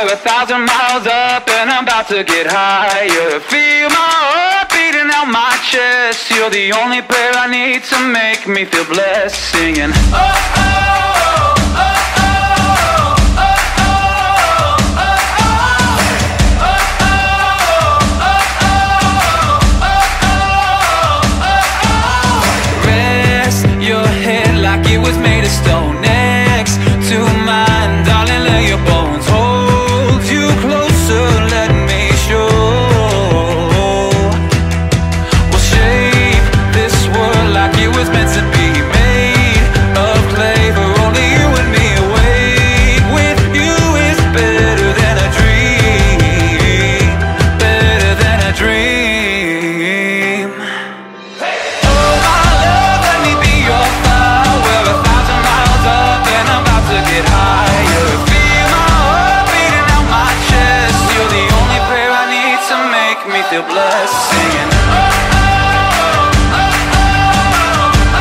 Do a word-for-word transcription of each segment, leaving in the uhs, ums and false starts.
we're a thousand miles up and I'm about to get higher. Feel my heart beating out my chest. You're the only prayer I need to make me feel blessed. Singing, oh, oh, oh, oh, oh. Was made of stone next to mine, darling, lay your bones. Hold you closer, let me show. We'll shape this world like it was meant to be, made of clay for only you and me. Awake with you is better than a dream, better than a dream. Oh my love, let me be your fire. Get higher, feel my heart beating out my chest. You're the only prayer I need to make me feel blessed. Singing, oh, oh, oh, oh, oh,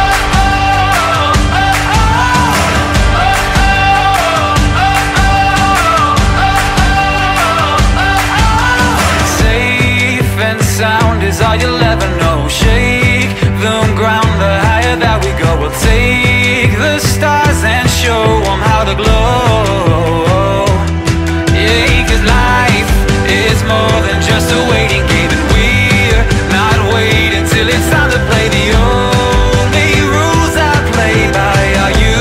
oh, oh. Safe and sound is all you'll ever know. Shake the ground, the higher that we go. We'll take the stars and show them how to glow. Yeah, 'cause life is more than just a waiting game, and we're not waiting till it's time to play. The only rules I play by are you,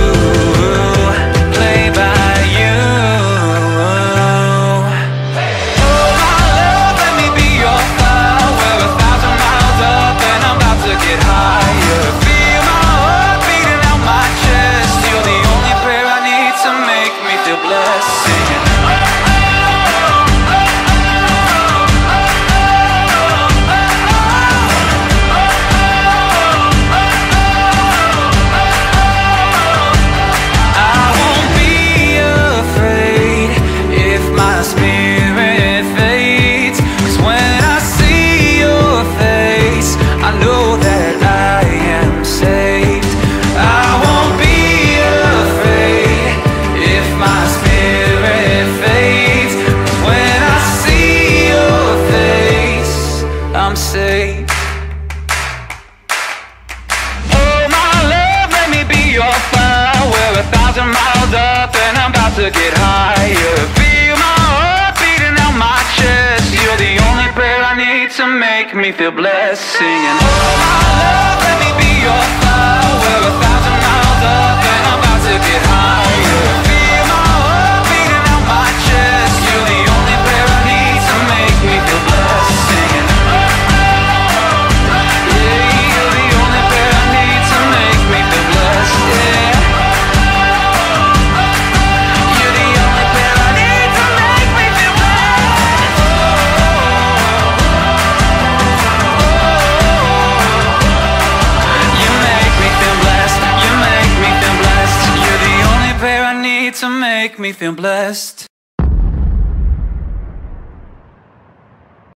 play by you. Oh my love, let me be your fire. We're a thousand miles up and I'm about to get higher. Feel my heart beating out my chest. You're the only prayer I need to make me feel blessed. Singing, oh, oh, oh, oh, oh, oh, oh. I won't be afraid if my spirit fades, 'cause when I see your face I know that I am saved. I won't be afraid if my spirit fades. When I see your face, I'm safe. Oh my love, let me be your fire. We're a thousand miles up and I'm about to get higher. Feel my heart beating out my chest. You're the only prayer I need to make me feel blessed. Singing, oh my love, let me be your fire. We're a thousand miles up and I'm about to get higher. Feel my heart beating out my chest. You're the only prayer I need to make me feel blessed. Singing, oh, oh, oh, yeah, you're the only prayer I need to make me feel blessed. Yeah, you're the only prayer I need to make me feel blessed. Oh, you make me feel blessed. You make me feel blessed. You're the only prayer I need to make me feel blessed.